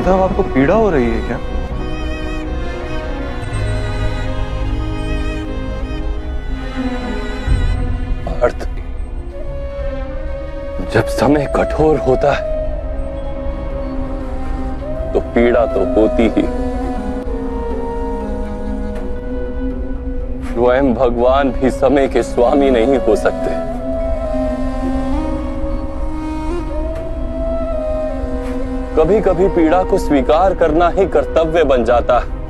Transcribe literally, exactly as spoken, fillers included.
माधव, आपको पीड़ा हो रही है क्या? अर्थ, जब समय कठोर होता है तो पीड़ा तो होती ही। स्वयं भगवान भी समय के स्वामी नहीं हो सकते। कभी कभी पीड़ा को स्वीकार करना ही कर्तव्य बन जाता है।